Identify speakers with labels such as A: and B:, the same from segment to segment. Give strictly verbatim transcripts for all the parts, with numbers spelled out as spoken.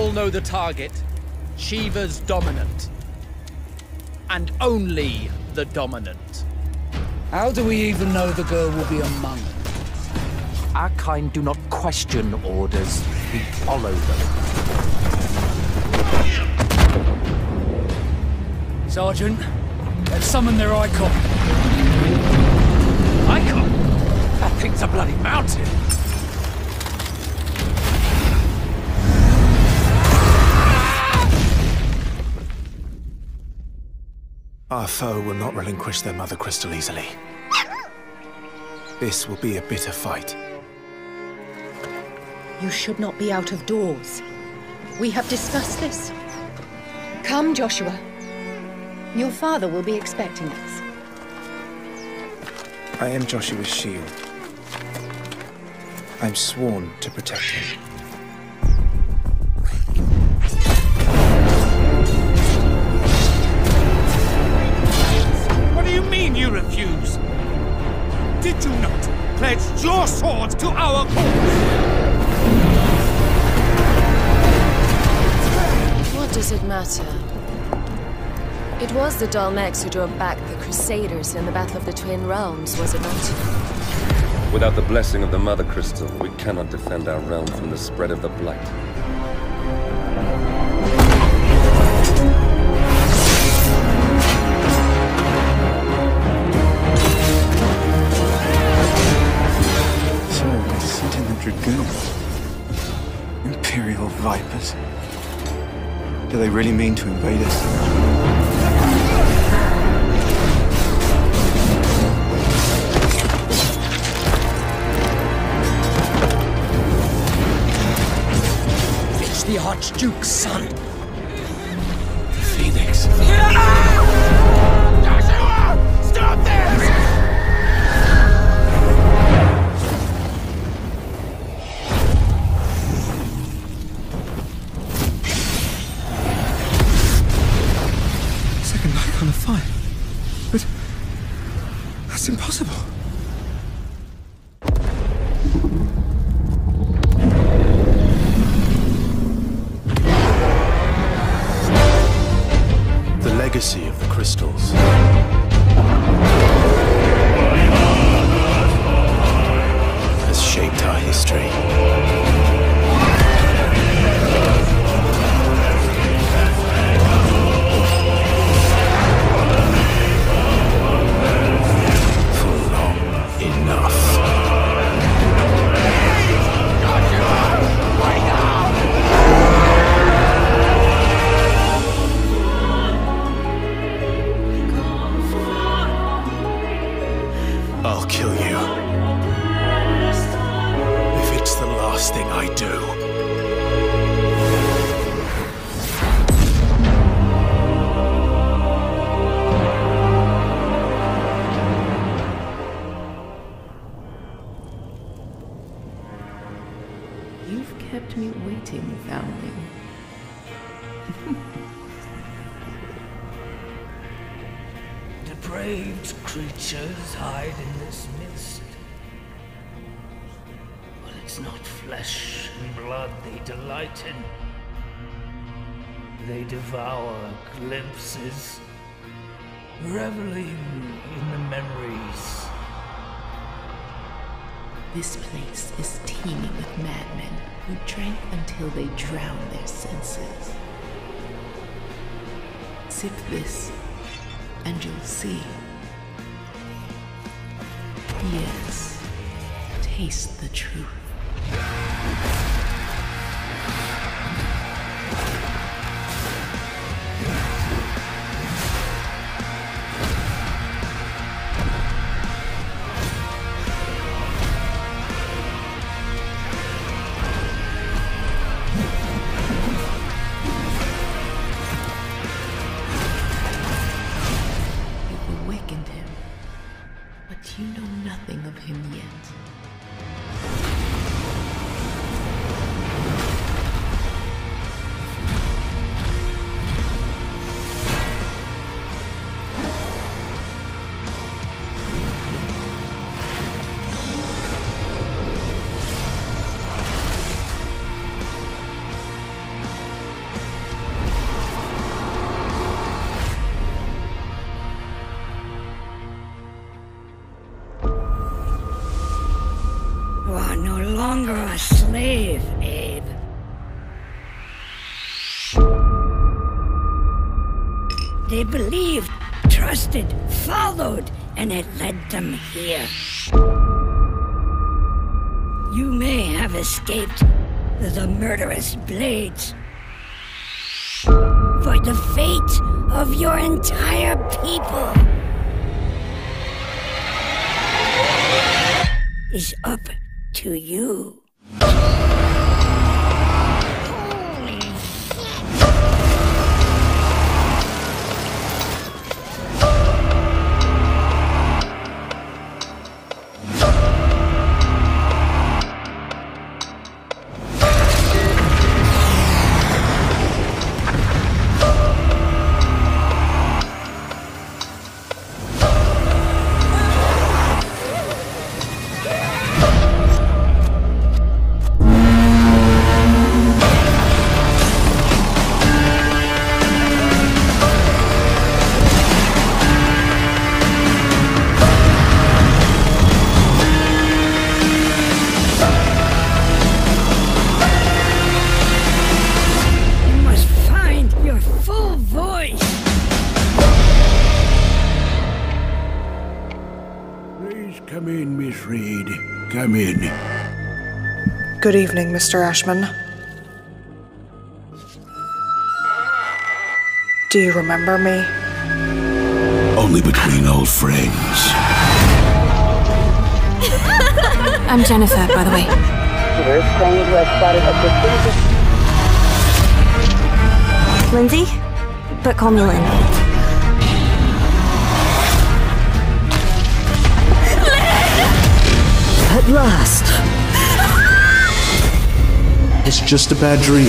A: all know the target. Shiva's dominant. And only the dominant.
B: How do we even know the girl will be among us?
C: Our kind do not question orders, we follow them.
B: Sergeant, let's summon their icon.
C: Icon? That thing's a bloody mountain!
D: Our foe will not relinquish their mother crystal easily. This will be a bitter fight.
E: You should not be out of doors. We have discussed this. Come, Joshua. Your father will be expecting us.
D: I am Joshua's shield. I'm sworn to protect him.
F: What do you mean you refuse? Did you not pledge your sword to our cause?
G: What does it matter? It was the Dalmex who drove back the Crusaders in the Battle of the Twin Realms, was it not?
H: Without the blessing of the Mother Crystal, we cannot defend our realm from the spread of the Blight.
D: So, I sent in the Dragoons. Imperial Vipers. Do they really mean to invade us?
B: It's the Archduke's son.
D: The Phoenix.
F: Joshua! Stop this!
D: Second icon of fire. But that's impossible. The legacy of the crystals has shaped our history. I'll kill you. If it's the last thing I do.
I: You've kept me waiting, foundling.
J: Depraved creatures hide in this mist. But it's not flesh and blood they delight in. They devour glimpses, reveling in the memories.
I: This place is teeming with madmen who drank until they drowned their senses. Sip this, and you'll see. Yes, taste the truth. You know nothing of him yet.
K: They believed, trusted, followed, and it led them here. You may have escaped the murderous blades, for the fate of your entire people is up to you.
L: Come in, Miss Reed. Come in.
M: Good evening, Mister Ashman. Do you remember me?
L: Only between old friends.
N: I'm Jennifer, by the way.
O: Shooter's claiming to have spotted a distinct...
N: Lindsay? But call me Lynn.
O: At last.
L: It's just a bad dream.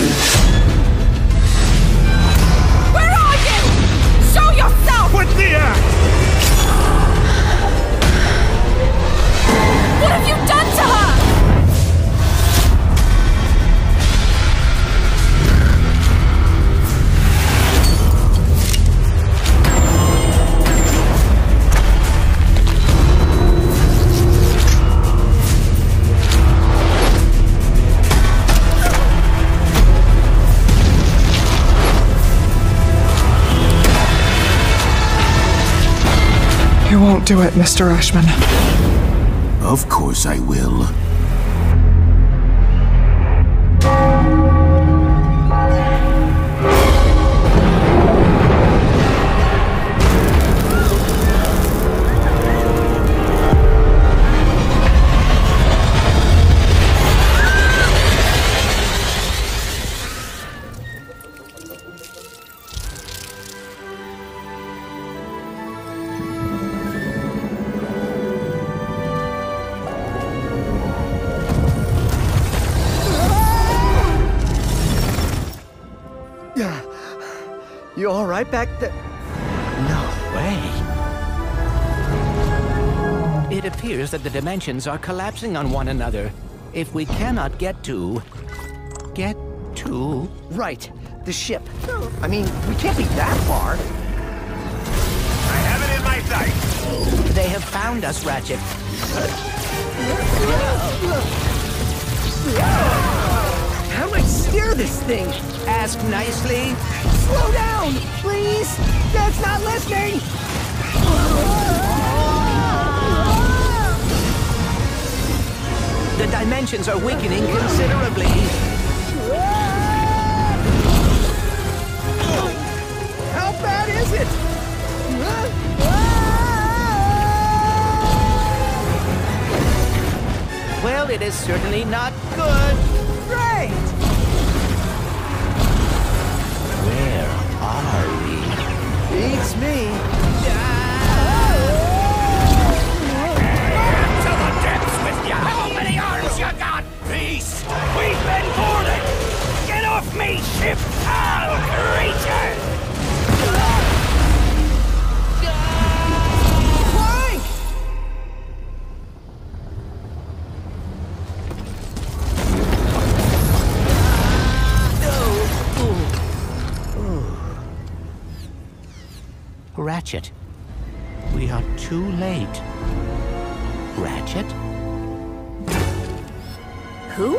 P: Where are you? Show yourself!
F: Quit the act!
P: What have you done to her?
M: You won't do it, Mister Ashman.
L: Of course I will.
Q: You all right back there? No way.
C: It appears that the dimensions are collapsing on one another. If we cannot get to... get to...
Q: Right. The ship. I mean, we can't be that far.
F: I have it in my sight.
C: They have found us, Ratchet.
Q: How do I steer this thing?
C: Ask nicely.
Q: Slow down, please! Dad's not listening!
C: The dimensions are weakening considerably.
Q: How bad is it?
C: Well, it is certainly not good.
Q: Great!
C: Where are we?
Q: Beats me.
F: To the depths with ya! How many arms you got, beast? We've been boarded! Get off me, ship, foul creature!
Q: Plank!
C: Ratchet. We are too late. Ratchet?
G: Who?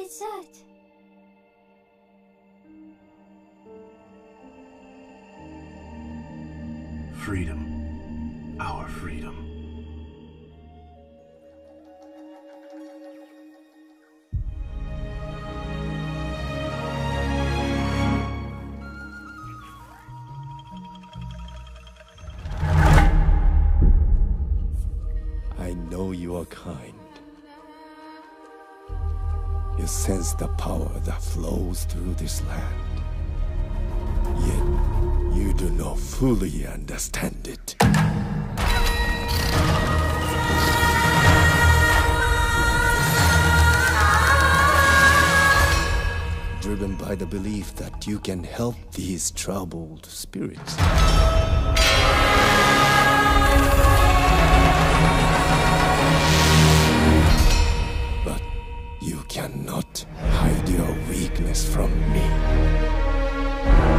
R: is that?
S: Freedom. Our freedom.
T: I know you are kind. You sense the power that flows through this land. Yet, you do not fully understand it. Driven by the belief that you can help these troubled spirits. But you cannot hide your weakness from me.